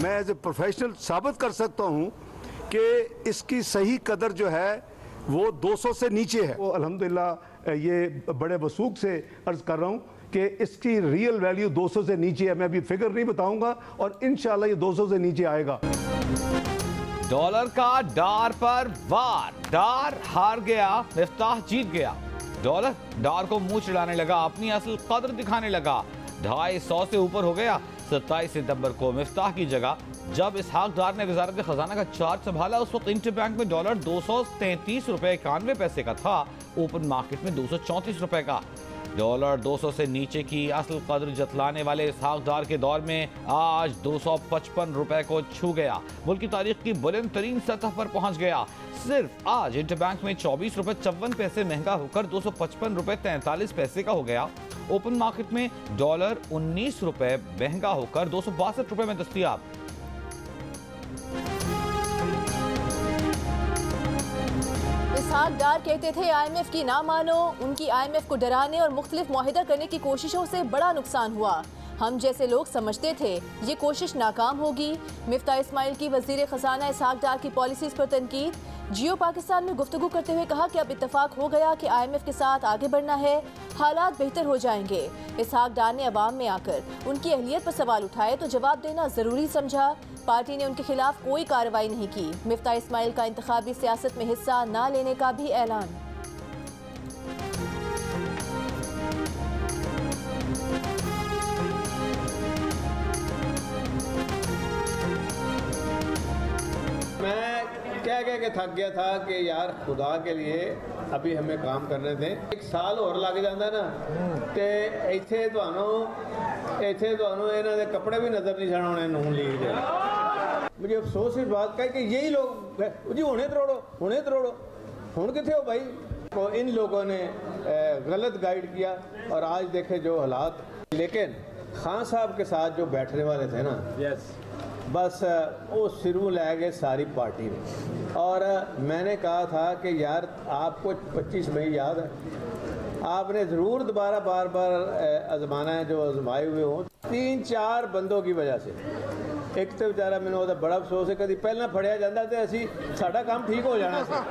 मैं as a professional साबित कर सकता हूं कि इसकी सही कदर जो है वो 200 से नीचे है। वो अल्हम्दुलिल्लाह ये बड़े वसूख से अर्ज कर रहा हूं कि इसकी रियल वैल्यू 200 से नीचे है। मैं अभी फिगर नहीं बताऊंगा और इंशाल्लाह ये 200 से नीचे आएगा। डॉलर का डार पर वार, डार हार गया, मिफ्ताह जीत गया। डॉलर डार को मुंह चिढ़ाने लगा, अपनी असल कदर दिखाने लगा। 250 से ऊपर हो गया। 27 सितंबर को मिफ्ताह की जगह जब इसहाक डार ने वजारत खजाना का चार्ज संभाला, उस वक्त इंटरबैंक में डॉलर 233 रुपए 91 पैसे का था, ओपन मार्केट में 234 रुपए का। डॉलर 200 से नीचे की असल कदर जतलाने वाले इसहाक डार के दौर में आज 255 रुपए को छू गया। मुल्क की तारीख की बुलंद तरीन सतह पर पहुंच गया। सिर्फ आज इंटरबैंक में 24 रुपए 54 पैसे महंगा होकर 255 रुपए 43 पैसे का हो गया। ओपन मार्केट में डॉलर 19 रुपए महंगा होकर 262 रुपए में दस्तयाब। इसहाक डार कहते थे IMF की ना मानो। उनकी IMF को डराने और मुख्तलिफ मुआहिदा करने की कोशिशों से बड़ा नुकसान हुआ। हम जैसे लोग समझते थे ये कोशिश नाकाम होगी। मिफ्ताह इस्माइल की वजीर खजाना इसहाक डार की पॉलिसीज पर तनकीद। जियो पाकिस्तान में गुफ्तगू करते हुए कहा कि अब इत्तफाक हो गया कि IMF के साथ आगे बढ़ना है, हालात बेहतर हो जाएंगे। इसहाक डार ने अवाम में आकर उनकी अहलियत पर सवाल उठाए तो जवाब देना जरूरी समझा। पार्टी ने उनके खिलाफ कोई कार्रवाई नहीं की। मिफ्ताह इस्माइल का इंतखाबी सियासत में हिस्सा न लेने का भी ऐलान। मैं कह के थक गया था कि यार खुदा के लिए अभी हमें काम करने थे। 1 साल और लग जाता ना तो इत्थे ਤੁਹਾਨੂੰ ਇਹਨਾਂ ਦੇ कपड़े भी नजर नहीं छाने होने नून लीग दे। मुझे अफसोस इस बात का है कि यही लोग जी हुणे तरोड़ो हुण किथे हो भाई। तो इन लोगों ने गलत गाइड किया और आज देखे जो हालात। लेकिन खान साहब के साथ जो बैठने वाले थे ना, बस वो सिरों ले गए सारी पार्टी में। और मैंने कहा था कि यार आपको 25 मई याद है, आपने ज़रूर दोबारा बार बार आजमाना है जो आजमाए हुए हों। 3-4 बंदों की वजह से एक तो बेचारा मैंने वो बड़ा अफसोस है कभी पहला फड़िया जाता तो असी साडा काम ठीक हो जाना था।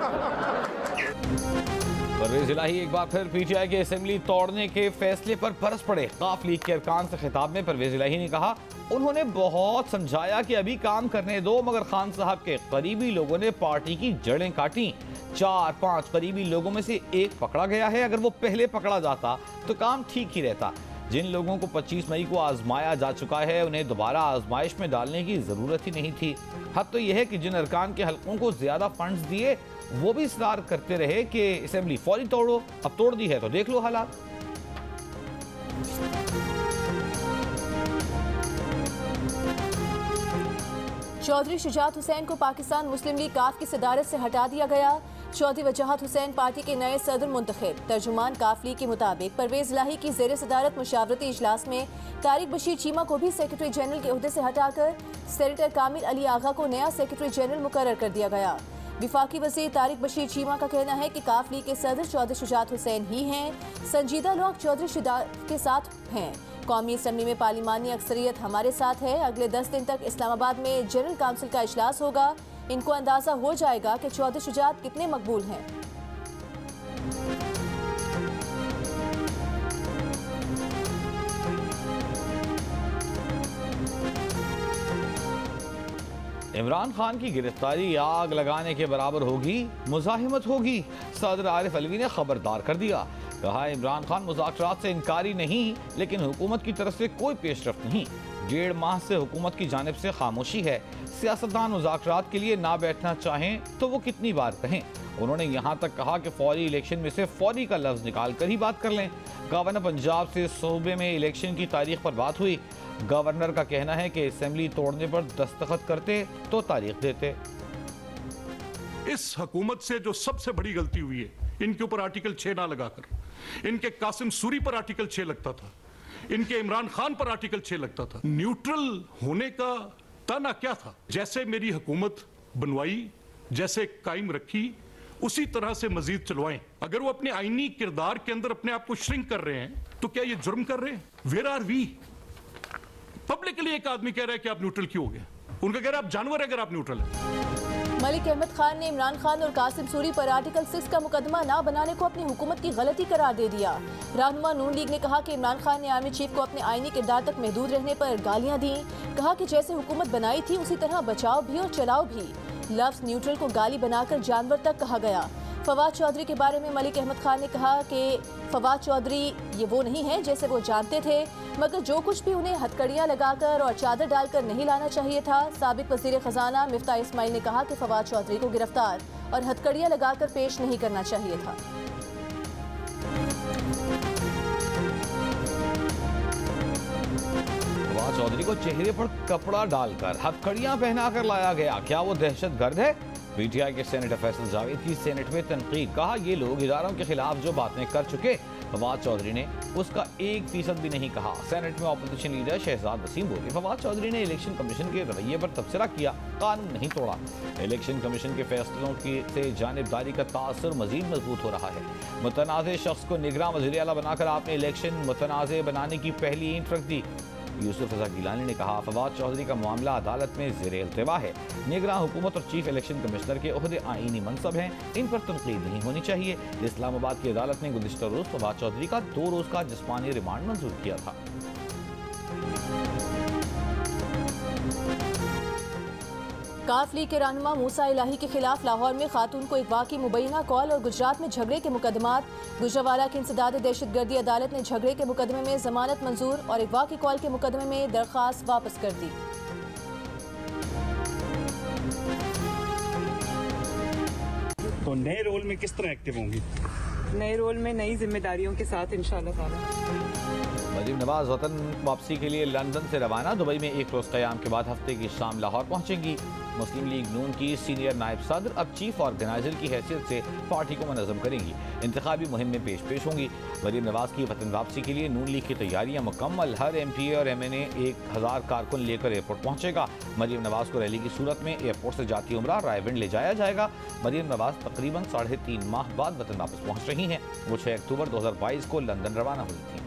परवेज इलाही एक बार फिर PTI के असेंबली तोड़ने के फैसले पर बरस पड़े। काफ लीग के अरकान से खिताब में परवेज इलाही ने कहा, उन्होंने बहुत समझाया कि अभी काम करने दो, मगर खान साहब के करीबी लोगों ने पार्टी की जड़ें काटी। 4-5 करीबी लोगों में से एक पकड़ा गया है। अगर वो पहले पकड़ा जाता तो काम ठीक ही रहता। जिन लोगों को 25 मई को आजमाया जा चुका है उन्हें दोबारा आजमाइश में डालने की जरूरत ही नहीं थी। हद तो यह है कि जिन अरकान के हलकों को ज्यादा फंड्स दिए वो भी इसरार करते रहे कि असेंबली फौरी तोड़ो। अब तोड़ दी है तो देख लो हालात। चौधरी शुजात हुसैन को पाकिस्तान मुस्लिम लीग काफ की सदारत से हटा दिया गया। चौधरी वजाहत हुसैन पार्टी के नए सदर मुंतखब। तर्जुमान काफ लीग के मुताबिक परवेज इलाही की ज़ेर सदारत मुशावरती इजलास में तारिक बशीर चीमा को भी सेक्रेटरी जनरल के ओहदे से हटाकर सेनेटर कामिल अली आगा को नया सेक्रेटरी जनरल मुकर्रर कर दिया गया। विफाकी वज़ीर तारिक बशीर चीमा का कहना है कि काफ लीग के सदर चौधरी शुजात हुसैन ही हैं। संजीदा लोग चौधरी शुजात के साथ हैं। कौमी असम्बली में पार्लिमानी अक्सरियत हमारे साथ है। अगले 10 दिन तक इस्लामाबाद में जनरल काउंसिल का इजलास होगा। इनको अंदाजा हो जाएगा कि चौधरी शुजात कितने मकबूल हैं। इमरान खान की गिरफ्तारी आग लगाने के बराबर होगी, मुज़ाहिमत होगी। सदर आरिफ अलवी ने खबरदार कर दिया। कहा, इमरान खान मुज़ाकरात से इनकारी नहीं, लेकिन हुकूमत की तरफ से कोई पेशरफ्त नहीं। 1.5 माह से हुकूमत की जानिब से खामोशी है। सियासतदान मुज़ाकरात के लिए ना बैठना चाहें तो वो कितनी बार कहें। उन्होंने यहाँ तक कहा कि फौरी इलेक्शन में से फौरी का लफ्ज़ निकाल कर ही बात कर लें। गवर्नर पंजाब से सूबे में इलेक्शन की तारीख पर बात हुई। गवर्नर का कहना है कि असेंबली तोड़ने पर दस्तखत करते तो तारीख देते। इस हुकूमत से जो सबसे बड़ी गलती हुई है, इनके ऊपर आर्टिकल 6 ना लगाकर, इनके कासिम सूरी पर आर्टिकल 6 लगता था, इनके इमरान खान पर आर्टिकल 6 लगता था। न्यूट्रल होने का ताना क्या था? जैसे मेरी हुकूमत बनवाई, जैसे कायम रखी, उसी तरह से मजीद चलवाएं। अगर वो अपने आईनी किरदार के अंदर अपने आप को श्रिंक कर रहे हैं तो क्या ये जुर्म कर रहे हैं? Where are we? पब्लिकली एक आदमी कह रहा है कि आप न्यूट्रल क्यों हो गए? उनका कह रहे आप जानवर है अगर आप न्यूट्रल है। मलिक अहमद खान ने इमरान खान और कासिम सूरी पर आर्टिकल 6 का मुकदमा न बनाने को अपनी हुकूमत की गलती करार दे दिया। रहनुमा नून लीग ने कहा कि इमरान खान ने आर्मी चीफ को अपने आईनी किरदार तक महदूद रहने पर गालियां दी। कहा कि जैसे हुकूमत बनाई थी उसी तरह बचाओ भी और चलाओ भी। लफ्ज न्यूट्रल को गाली बनाकर जानवर तक कहा गया। फवाद चौधरी के बारे में मलिक अहमद खान ने कहा कि फवाद चौधरी ये वो नहीं है जैसे वो जानते थे, मगर जो कुछ भी उन्हें हथकड़ियां लगाकर और चादर डालकर नहीं लाना चाहिए था। साबिक वजीर खजाना मिफ्ताह इस्माइल ने कहा कि फवाद चौधरी को गिरफ्तार और हथकड़ियां लगाकर पेश नहीं करना चाहिए था। फवाद चौधरी को चेहरे पर कपड़ा डालकर हथकड़ियां पहनाकर लाया गया, क्या वो दहशतगर्द है? पीटीआई के सेनेटर फैसल जावेद की सेनेट में तनकीद, कहा ये लोग इदारों के खिलाफ जो बातें कर चुके, फवाद चौधरी ने उसका 1% भी नहीं कहा। सेनेट में अपोजिशन लीडर शहजाद वसीम बोले, फवाद चौधरी ने इलेक्शन कमीशन के रवैये पर तबसरा किया, कानून नहीं तोड़ा। इलेक्शन कमीशन के फैसलों से जानिबदारी का तासुर मजीद मजबूत हो रहा है। मुतनाज़े शख्स को निगरान वज़ीर आला बनाकर आपने इलेक्शन मुतनाज़े बनाने की पहली ईंट रख दी। यूसुफ रजा गिलानी ने कहा, फवाद चौधरी का मामला अदालत में ज़ेरे इल्तिवा है। निगरान हुकूमत और चीफ इलेक्शन कमिश्नर के ओहदे आईनी मनसब हैं, इन पर तनकीद नहीं होनी चाहिए। इस्लामाबाद की अदालत ने गुज़िश्ता रोज़ फवाद चौधरी का 2 रोज़ का जिस्मानी रिमांड मंजूर किया था। काफ लीग के रहनुमा मूसा इलाही के खिलाफ लाहौर में खातून को अगवा की मुबैना कॉल और गुजरात में झगड़े के मुकदमात। गुजरावाला की इंसदाद दहशतगर्दी अदालत ने झगड़े के मुकदमे में जमानत मंजूर और अगवा की कॉल के मुकदमे में दरख्वास्त वापस कर दी। तो नए रोल में किस तरह एक्टिव होंगी? नए रोल में नई जिम्मेदारियों के साथ इंशाल्लाह ताला। मरीम नवाज वतन वापसी के लिए लंदन से रवाना, दुबई में एक रोज़ क़याम के बाद हफ्ते की शाम लाहौर पहुंचेंगी। मुस्लिम लीग नून की सीनियर नायब सदर अब चीफ ऑर्गेनाइजर की हैसियत से पार्टी को मुनज़्ज़म करेंगी, इंतखाबी मुहिम में पेश होंगी। मरीम नवाज की वतन वापसी के लिए नून लीग की तैयारियां मुकम्मल, हर MPA और MNA 1000 कारकुन लेकर एयरपोर्ट पहुंचेगा। मरीम नवाज को रैली की सूरत में एयरपोर्ट से जाती उमरा रायविंड ले जाया जाएगा। मरीम नवाज तकरीबन 3.5 माह बाद वतन वापस पहुंच रही हैं। वो 6 अक्टूबर 2022 को लंदन रवाना हुई थी।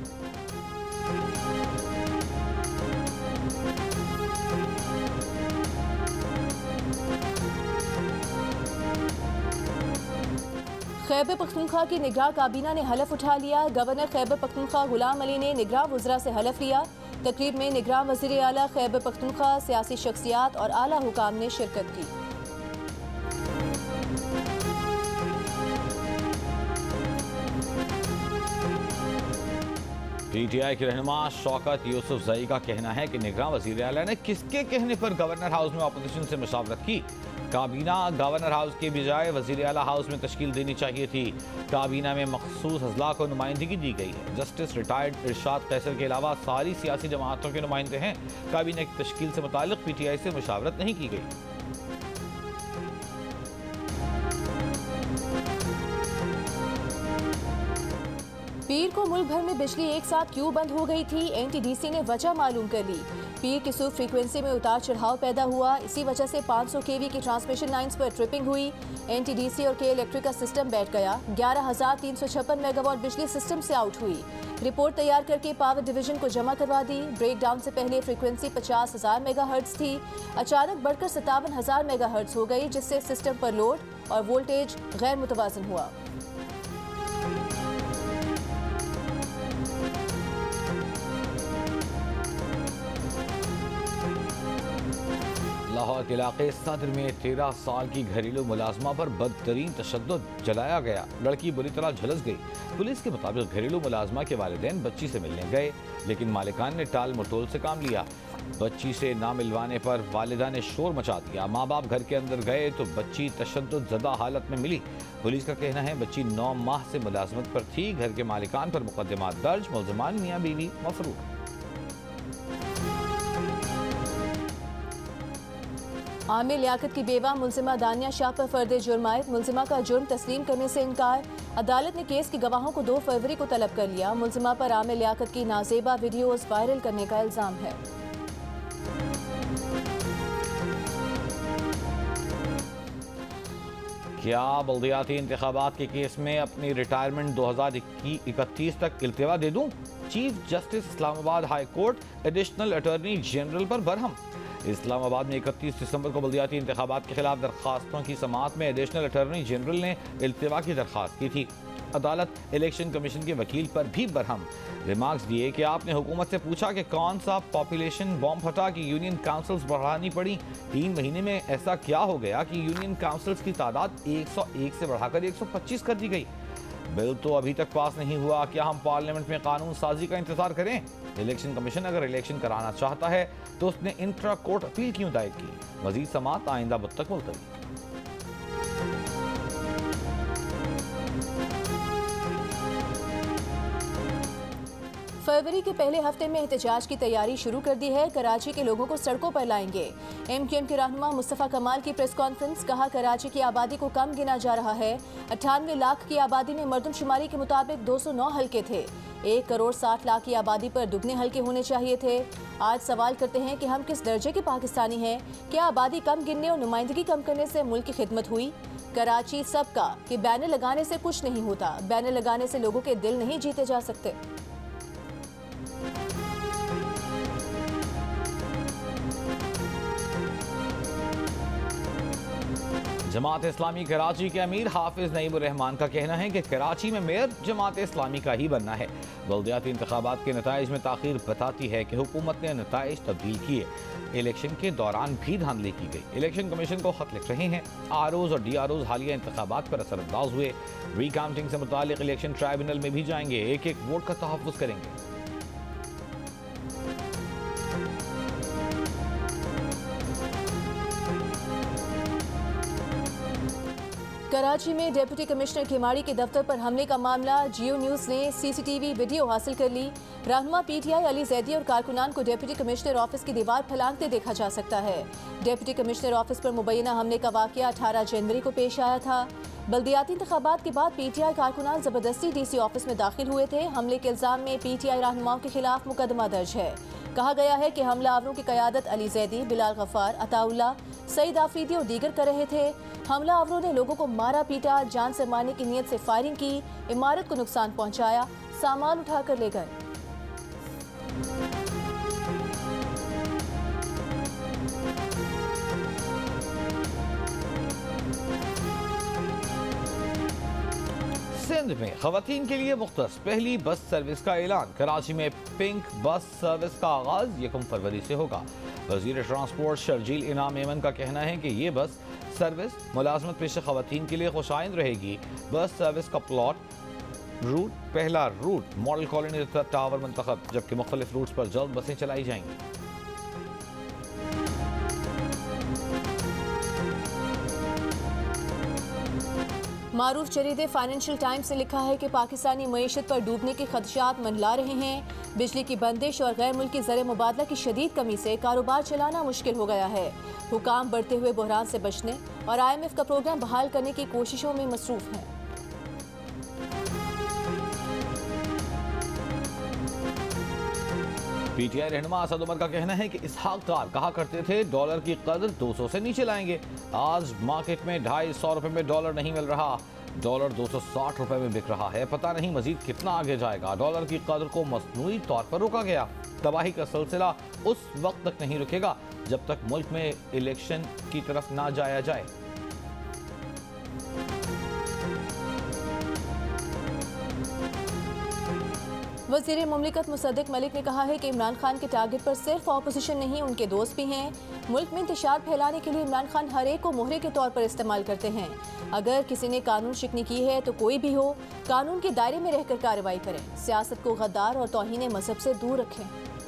खैबर पख्तूनख्वा की निगरान काबीना ने हलफ उठा लिया। गवर्नर खैबर पख्तूनख्वा गुलाम अली ने निगरान वज़रा से हलफ लिया। तकरीब में निगरान वज़ीर आला खैबर पख्तूनख्वा, सियासी शख्सियात और आला हुकाम ने शिरकत की। PTI के रहनुमा शौकत यूसुफजई का कहना है कि निगरान वज़ीर आला ने किसके कहने पर गवर्नर हाउस में अपोजिशन से मुशावरत की। काबीना गवर्नर हाउस के बजाय वज़ीर आला हाउस में तश्कील देनी चाहिए थी। काबीना में मखसूस अजला को नुमाइंदगी दी गई है। जस्टिस रिटायर्ड इरशाद कैसर के अलावा सारी सियासी जमातों के नुमाइंदे हैं। काबीना की तश्कील से मुताल्लिक़ PTI से मुशावरत नहीं की गई। पीर को मुल्क भर में बिजली एक साथ क्यों बंद हो गई थी, NTDC ने वजह मालूम कर ली। पीर की सूख फ्रीक्वेंसी में उतार चढ़ाव पैदा हुआ, इसी वजह से 500 kV की ट्रांसमिशन लाइंस पर ट्रिपिंग हुई। NTDC और K-इलेक्ट्रिक का सिस्टम बैठ गया। 11,356 मेगावाट बिजली सिस्टम से आउट हुई। रिपोर्ट तैयार करके पावर डिवीजन को जमा करवा दी। ब्रेकडाउन से पहले फ्रीक्वेंसी 50,000 मेगाहर्ट्ज थी, अचानक बढ़कर 57,000 मेगाहर्ट्ज हो गई, जिससे सिस्टम पर लोड और वोल्टेज गैर मुतवाज़िन हुआ। लाहौर के इलाके सदर में 13 साल की घरेलू मुलाजमा पर बदतरीन तशद्दुद जलाया गया। लड़की बुरी तरह झुलस गई। पुलिस के मुताबिक घरेलू मुलाजमा के वालिदैन बच्ची से मिलने गए, लेकिन मालिकान ने टाल मटोल से काम लिया। बच्ची से ना मिलवाने पर वालिदा ने शोर मचा दिया। माँ बाप घर के अंदर गए तो बच्ची तशद्दुद ज़दा हालत में मिली। पुलिस का कहना है बच्ची 9 माह से मुलाजमत पर थी। घर के मालिकान पर मुकदमा दर्ज, मुलजमान मियाँ बीवी मफरूर। आमिर लियाकत की बेवा मुलजिमा दानिया शाह पर फर्द जुर्म आयद। मुलजिमा का जुर्म तस्लीम करने से इनकार। अदालत ने केस के गवाहों को 2 फरवरी को तलब कर लिया। मुलजिमा पर आमिर लियाकत की नाजेबा वीडियोस वायरल करने का इल्जाम है। क्या बल्दियाती इंतखाबात के केस में अपनी रिटायरमेंट 2031 तक इल्तिवा दे दूं? Chief justice Islamabad high court additional attorney general पर बरहम। इस्लामाबाद में 31 दिसंबर को बल्दियाती इंतखाबात के खिलाफ दरखास्तों की समाअत में एडिशनल अटॉर्नी जनरल ने इल्तिवा की दरखास्त की थी। अदालत इलेक्शन कमीशन के वकील पर भी बरहम रिमार्क्स दिए कि आपने हुकूमत से पूछा कि कौन सा पॉपुलेशन बॉम्ब फटा कि यूनियन काउंसिल्स बढ़ानी पड़ी। 3 महीने में ऐसा क्या हो गया कि यूनियन काउंसिल्स की तादाद 101 से बढ़ाकर 125 कर दी गई। बिल तो अभी तक पास नहीं हुआ, क्या हम पार्लियामेंट में कानून साजी का इंतजार करें? इलेक्शन कमीशन अगर इलेक्शन कराना चाहता है तो उसने इंट्रा कोर्ट अपील क्यों दायर की? मजीद समाअत आइंदा बुध तक मुलतवी। फरवरी के पहले हफ्ते में एहतजाज की तैयारी शुरू कर दी है। कराची के लोगों को सड़कों पर लाएंगे। MQM के रहनुमा मुस्तफ़ा कमाल की प्रेस कॉन्फ्रेंस, कहा कराची की आबादी को कम गिना जा रहा है। 98 लाख की आबादी में मरदमशुमारी के मुताबिक 209 हल्के थे। 1 करोड़ 60 लाख की आबादी पर दुगने हल्के होने चाहिए थे। आज सवाल करते हैं कि हम किस दर्जे के पाकिस्तानी हैं? क्या आबादी कम गिनने और नुमाइंदगी कम करने से मुल्क की खिदमत हुई? कराची सबका कि बैनर लगाने से कुछ नहीं होता। बैनर लगाने से लोगों के दिल नहीं जीते जा सकते। जमात इस्लामी कराची के अमीर हाफिज नईमुर रहमान का कहना है कि कराची में मेयर जमात इस्लामी का ही बनना है। बल्दियाती इंतखाबात के नताइज में ताखीर बताती है कि हुकूमत ने नताइज तब्दील किए। इलेक्शन के दौरान भी धांधली की गई। इलेक्शन कमीशन को खत लिख रहे हैं। ROs और DROs हालिया इंतखाबात पर असरअंदाज हुए। रिकाउंटिंग से मुतालिक इलेक्शन ट्राइब्यूनल में भी जाएंगे। एक वोट का तहफ़्फ़ुज़ करेंगे। कराची में डिप्टी कमिश्नर खिमाड़ी के दफ्तर पर हमले का मामला, जियो न्यूज़ ने CCTV वीडियो हासिल कर ली। रहनुमा PTI अली जैदी और कारकुनान को डिप्टी कमिश्नर ऑफिस की दीवार फलांगते देखा जा सकता है। डिप्टी कमिश्नर ऑफिस पर मुबैना हमले का वाकया 18 जनवरी को पेश आया था। बल्दियाती इंतखाबात के बाद PTI कारकुनान जबरदस्ती DC ऑफिस में दाखिल हुए थे। हमले के इल्जाम में PTI रहनुमाओं के खिलाफ मुकदमा दर्ज है। कहा गया है कि हमलावरों की क़यादत अली जैदी, बिलाल गफ्फार, अताउल्ला, सईद आफरीदी और दीगर कर रहे थे। हमलावरों ने लोगों को मारा पीटा, जान से मारने की नीयत से फायरिंग की, इमारत को नुकसान पहुंचाया, सामान उठाकर ले गए। सिंध में खवातीन के लिए मुख्तस पहली बस सर्विस का ऐलान। कराची में पिंक बस सर्विस का आगाज 1 फरवरी से होगा। वजीर ट्रांसपोर्ट शर्जील इनाम एमन का कहना है कि ये बस सर्विस मुलाजमत पेशा खवातीन के लिए खुशाइंद रहेगी। बस सर्विस का प्लॉट रूट, पहला रूट मॉडल कॉलोनी टावर मुंतखब, जबकि मुख्तलिफ रूट्स पर जल्द बसें चलाई जाएंगी। मारूफ जरीदे फाइनेंशियल टाइम्स ने लिखा है कि पाकिस्तानी मईशत पर डूबने के खदशात मंडला रहे हैं। बिजली की बंदिश और गैर मुल्की ज़र मुबादला की शदीद कमी से कारोबार चलाना मुश्किल हो गया है। हुकाम बढ़ते हुए बहरान से बचने और IMF का प्रोग्राम बहाल करने की कोशिशों में मसरूफ हैं। PTI रहनुमा असद उमर का कहना है कि इसहाक डार कहा करते थे डॉलर की कदर 200 से नीचे लाएंगे। आज मार्केट में 250 रुपए में डॉलर नहीं मिल रहा। डॉलर 260 रुपए में बिक रहा है। पता नहीं मजीद कितना आगे जाएगा। डॉलर की कदर को मसनूई तौर पर रोका गया। तबाही का सिलसिला उस वक्त तक नहीं रुकेगा जब तक मुल्क में इलेक्शन की तरफ ना जाया जाए। वज़ीर मुमलिकत मुसद्दिक मलिक ने कहा है कि इमरान खान के टारगेट पर सिर्फ ऑपोजिशन नहीं, उनके दोस्त भी हैं। मुल्क में इंतशार फैलाने के लिए इमरान खान हर एक को मोहरे के तौर पर इस्तेमाल करते हैं। अगर किसी ने कानून शिकनी की है तो कोई भी हो, कानून के दायरे में रहकर कार्रवाई करें। सियासत को गद्दार और तौहीन मजहब से दूर रखें।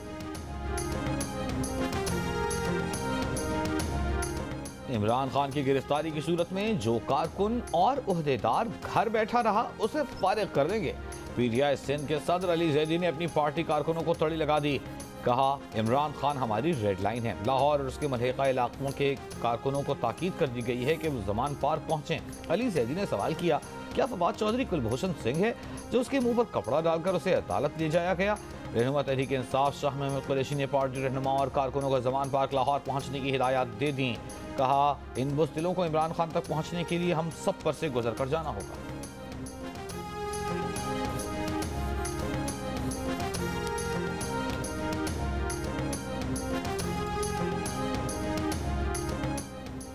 इमरान खान की गिरफ्तारी की सूरत में जो कारकुन और उहदेदार घर बैठा रहा उसे फारिग कर देंगे। PTI सिंध के सदर अली जैदी ने अपनी पार्टी कारकुनों को तड़ी लगा दी। कहा, इमरान खान हमारी रेड लाइन है। लाहौर और उसके मलहका इलाकों के कारकुनों को ताकीद कर दी गई है कि वो ज़मान पार्क पहुंचें। अली जैदी ने सवाल किया, क्या फवाद चौधरी कुलभूषण सिंह है जो उसके मुंह पर कपड़ा डालकर उसे अदालत ले जाया गया? रहनुमा तहरीक इंसाफ शाह महमूद कुरैशी ने पार्टी रहनुमा और कारकुनों को ज़मान पार्क लाहौर पहुंचने की हिदायत दे दी। कहा, इन बुज़दिलों को इमरान खान तक पहुंचने के लिए हम सब पर से गुजर कर जाना होगा।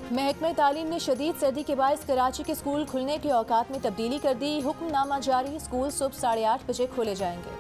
महकमा तालीम ने शदीद सर्दी के बायस कराची के स्कूल खुलने के औकात में तब्दीली कर दी। हुक्मनामा जारी, स्कूल सुबह 8:30 बजे खोले जाएंगे।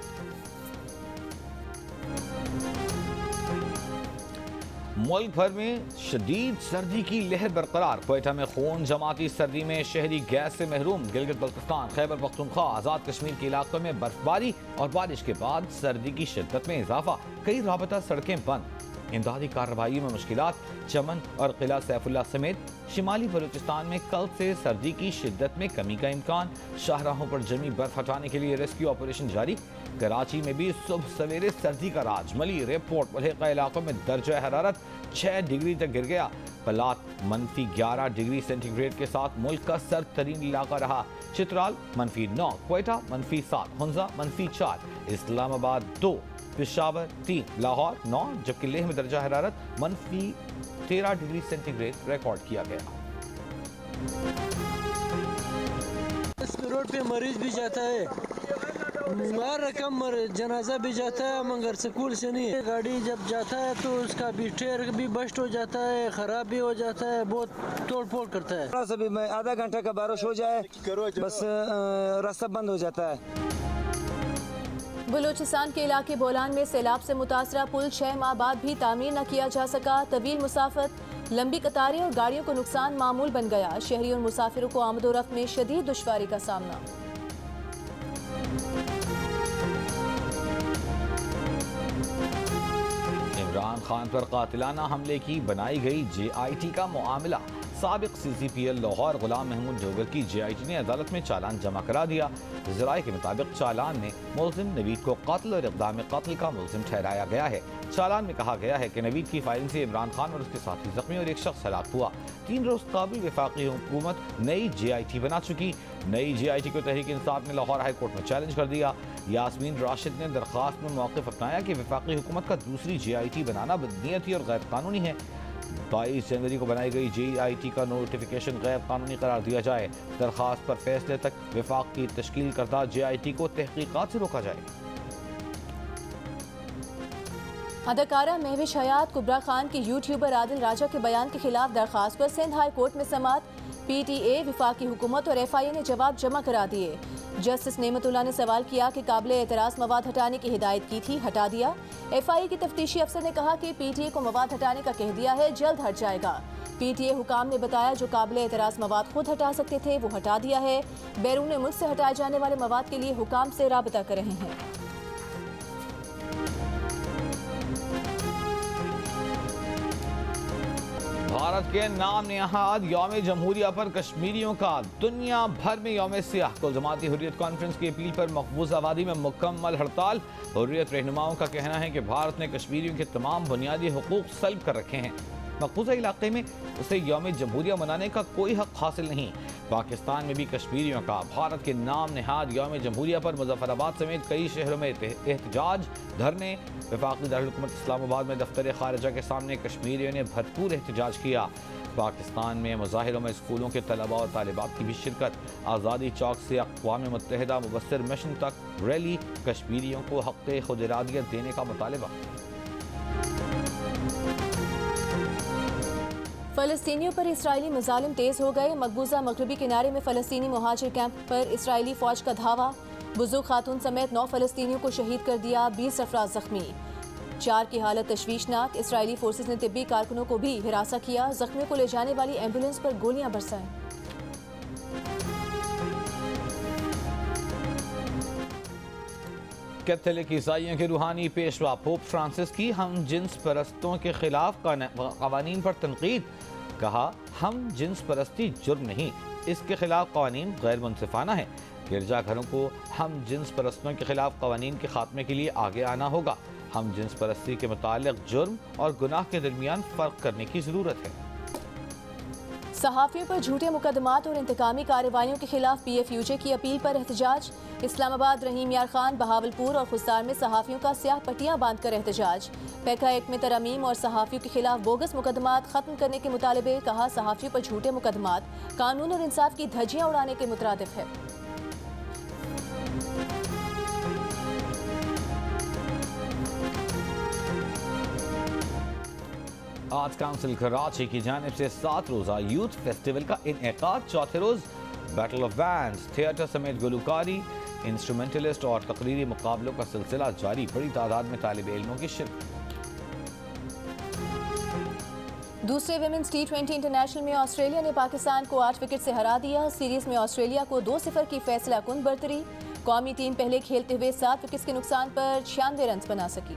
मुल्क भर में शदीद सर्दी की लहर बरकरार। क्वेटा में खून जमाती सर्दी में शहरी गैस से महरूम। गिलगित बल्तिस्तान, खैबर पख्तूनख्वा, आज़ाद कश्मीर के इलाकों में बर्फबारी और बारिश के बाद सर्दी की शिद्दत में इजाफा। कई राबता सड़कें बंद। इमदादी कार्रवाई में मुश्किलात। चमन और किला सैफुल्ला समेत शिमाली बलूचिस्तान में कल से सर्दी की शिद्दत में कमी का इम्कान। शाहराहों पर जमी बर्फ हटाने के लिए रेस्क्यू ऑपरेशन जारी। कराची में भी सुबह सवेरे सर्दी का राज। मली, रेपोर्ट वल्हेका इलाकों में दर्जा हरारत 6 डिग्री तक गिर गया। पलात -11 डिग्री सेंटीग्रेड के साथ मुल्क का सर्द तरीन इलाका रहा। चित्राल -9, क्वेटा -7, हुंजा -4, इस्लामाबाद 2, पेशावर 3, लाहौर 9, जबकि लेह में दर्जा हरारत -13 डिग्री सेंटीग्रेड रिकॉर्ड किया गया। इस रोड पे मरीज भी जाता है, हर रकम जनाजा भी जाता है, मगर स्कूल से नहीं। गाड़ी जब जाता है तो उसका भी टायर भी बस्ट हो जाता है, खराब भी हो जाता है, बहुत तोड़ फोड़ करता है। थोड़ा सा भी आधा घंटा का बारिश हो जाए बस रास्ता बंद हो जाता है। बलूचिस्तान के इलाके बोलान में सैलाब से मुतासरा पुल 6 माह बाद भी तामीर न किया जा सका। तवील मुसाफत, लंबी कतारें और गाड़ियों को नुकसान मामूल बन गया। शहरी और मुसाफिरों को आमदोरफ्त में शदीद दुश्वारी का सामना। इमरान खान पर कातिलाना हमले की बनाई गई JIT का मामला। साबिक CCPL लाहौर गुलाम महमूद डोगर की JIT ने अदालत में चालान जमा करा दिया। ज़राए के मुताबिक चालान में मुल्ज़िम नवीद को कत्ल और इक़दाम कत्ल का मुल्ज़िम ठहराया गया है। चालान में कहा गया है कि नवीद की फायरिंग से इमरान खान और उसके साथी जख्मी और एक शख्स हलाक हुआ। 3 रोज़ कबल वफाकी हुकूमत नई JIT बना चुकी। नई JIT को तहरीक इंसाफ ने लाहौर हाई कोर्ट में चैलेंज कर दिया। यास्मीन राशिद ने दरख्वास्त में मौक़िफ़ अपनाया कि वफाकी हुकूमत का दूसरी JIT बनाना बदनीयती और गैर कानूनी है। 22 जनवरी को बनाई गई JIT का नोटिफिकेशन गैर कानूनी करार दिया जाए। दरख्वास्त पर फैसले तक विफाक की तश्कील करदा JIT को तहकीकात से रोका जाए। अदाकारा महविश हयात कुबरा खान की यूट्यूबर आदिल राजा के बयान के खिलाफ दरख्वास्त पर सिंध हाई कोर्ट में समाअत। PTA, विफाकी हुकूमत और FIA ने जवाब जमा करा दिए। जस्टिस नेमतुल्लाह ने सवाल किया कि काबिल एतराज़ मवाद हटाने की हिदायत की थी, हटा दिया। FIA की तफ्तीशी अफसर ने कहा कि PTA को मवाद हटाने का कह दिया है, जल्द हट जाएगा। PTA हुकाम ने बताया जो काबिल एतराज़ मवाद खुद हटा सकते थे वो हटा दिया है। बैरून मुल्क से हटाए जाने वाले मवाद के लिए हुकाम से राबता कर रहे हैं। भारत के नाम नेहाद यौम जमहूरिया पर कश्मीरियों का दुनिया भर में यौम सियाह। कुल जमाती हुर्रियत कॉन्फ्रेंस की अपील पर मकबूजा आबादी में मुकम्मल हड़ताल। हुर्रियत रहनुमाओं का कहना है कि भारत ने कश्मीरियों के तमाम बुनियादी हुकूक सल्ब कर रखे हैं। मकबूजा इलाके में उसे यौम जमहूरिया मनाने का कोई हक हासिल नहीं। पाकिस्तान में भी कश्मीरियों का भारत के नाम नेहाद यौम जमहूरिया पर मुजफ्फराबाद समेत कई शहरों में एहतजाज, धरने। वफाकी दारुल-हुकूमत इस्लामाबाद में दफ्तर खारिजा के सामने कश्मीरियों ने भरपूर एहतजाज किया। पाकिस्तान में मुजाहिरों में स्कूलों के तलबा और तालिबात की भी शिरकत। आज़ादी चौक से अक़वाम मुत्तहिदा मुबस्सिर मिशन तक रैली। कश्मीरियों को हक़ खुद इरादियत देने का मुतालबा। फ़लस्तीनियों पर इसराइली मज़ालिम तेज़ हो गए। मकबूजा मगरबी किनारे में फ़लस्तीनी मुहाजिर कैंप पर इसराइली फ़ौज का धावा। बुजुर्ग खातून समेत 9 फ़लस्तीनियों को शहीद कर दिया, 20 अफराद जख्मी। 4 की हालत तशवीशनाक। इसराइली फोर्सेस ने तिब्बी कारकुनों को भी हिरासा किया। जख्मियों को ले जाने वाली एम्बुलेंस पर गोलियां बरसाईं। कैथोलिक ईसाइयों के रूहानी पेशवा पोप फ्रांसिस की हम जिन्स परस्तों के खिलाफ कवानीन पर तनकीद। कहा हम जिन्स परस्ती जुर्म नहीं, इसके खिलाफ कवानीन गैर मुनसिफाना है। गिरजाघरों को हम जिन्स परस्तों के खिलाफ कवानीन के खात्मे के लिए आगे आना होगा। हम जिन्स परस्ती के मुतालिक जुर्म और गुनाह के दरमियान फ़र्क करने की ज़रूरत है। सहाफ़ियों पर झूठे मुकदमात और इंतकामी कार्रवाइयों के खिलाफ PFUJ की अपील पर एहतजाज। इस्लामाबाद, रहीम यार खान, बहावलपुर और खुस्तार में सहाफ़ियों का स्याह पट्टियाँ बांध कर एहतजाज। पैका एक्ट में तरमीम और सहाफ़ियों के खिलाफ बोगस मुकदमात ख़त्म करने के मुतालबे। कहा सहाफ़ियों पर झूठे मुकदमात कानून और इंसाफ की धज्जियाँ उड़ाने के मुतरादिफ है। आर्ट्स काउंसिल कराची की जानिब से 7 रोज़ा यूथ फेस्टिवल का इनेकाद। चौथे रोज बैटल ऑफ बैंड्स, थिएटर समेत गुलकारी, इंस्ट्रूमेंटलिस्ट और तकरीरी मुकाबलों का सिलसिला जारी। बड़ी तादाद में तालिब इल्मों की शिरकत। दूसरे विमेंस T20 इंटरनेशनल में ऑस्ट्रेलिया ने पाकिस्तान को 8 विकेट से हरा दिया। सीरीज में ऑस्ट्रेलिया को 2-0 की फैसला कुन बरतरी। कौमी टीम पहले खेलते हुए 7 विकेट के नुकसान पर 96 रन बना सकी।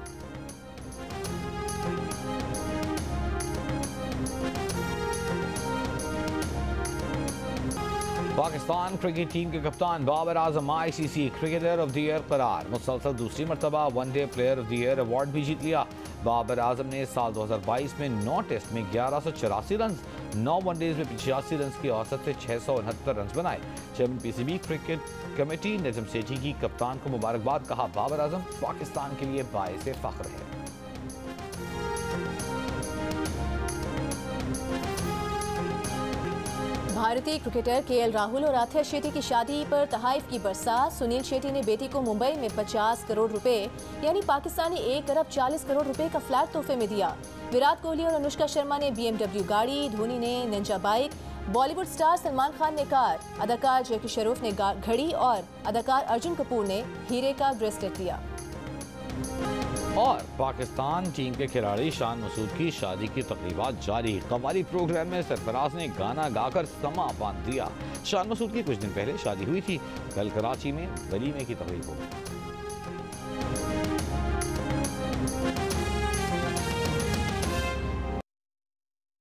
पाकिस्तान क्रिकेट टीम के कप्तान Babar Azam ICC cricketer of the year करार। मुसलसल दूसरी मरतबा one day player of the year award भी जीत लिया। बाबर आजम ने साल 2022 में 9 टेस्ट में 1184 रन, 9 वनडेज में 85 रन की औसत से 669 रन बनाए। Chairman PCB cricket committee Najam Sethi की कप्तान को मुबारकबाद। कहा, बाबर आजम पाकिस्तान के लिए बाइसे फख्र है। भारतीय क्रिकेटर KL राहुल और आथिया शेट्टी की शादी पर तहाइफ की बरसात। सुनील शेट्टी ने बेटी को मुंबई में 50 करोड़ रुपए यानी पाकिस्तानी 1 अरब 40 करोड़ रुपए का फ्लैट तोहफे में दिया। विराट कोहली और अनुष्का शर्मा ने BMW गाड़ी, धोनी ने Ninja bike, Bollywood star Salman Khan ने कार, अदाकार जैकी श्रॉफ ने घड़ी और अदाकार अर्जुन कपूर ने हीरे का ब्रेसलेट दिया। और पाकिस्तान टीम के खिलाड़ी शान मसूद की शादी की तकरीबात जारी। कव्वाली प्रोग्राम में सरफराज ने गाना गाकर समा बांध दिया। शान मसूद की कुछ दिन पहले शादी हुई थी। कल कराची में वलीमे की तकरीब होगी।